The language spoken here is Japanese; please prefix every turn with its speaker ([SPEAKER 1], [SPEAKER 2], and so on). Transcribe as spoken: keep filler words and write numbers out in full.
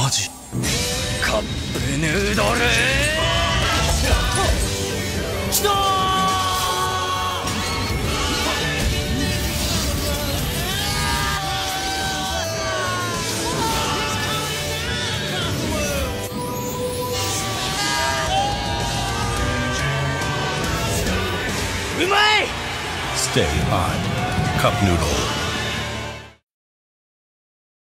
[SPEAKER 1] マジ。
[SPEAKER 2] カップヌードルきたー。うまい。
[SPEAKER 3] Stay hot. Cup noodle.